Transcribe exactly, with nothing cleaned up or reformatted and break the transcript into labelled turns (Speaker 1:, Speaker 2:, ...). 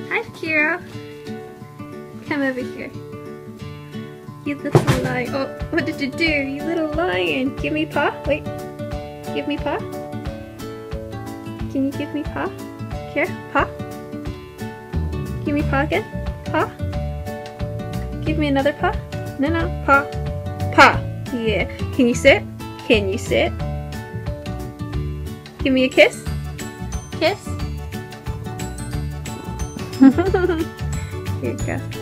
Speaker 1: Hi, Kira. Come over here. You little lion. Oh, what did you do? You little lion. Give me paw. Wait. Give me paw. Can you give me paw? Here, paw. Give me paw again. Paw. Give me another paw. No, no, paw. Paw. Yeah. Can you sit? Can you sit? Give me a kiss. Kiss. Here you go.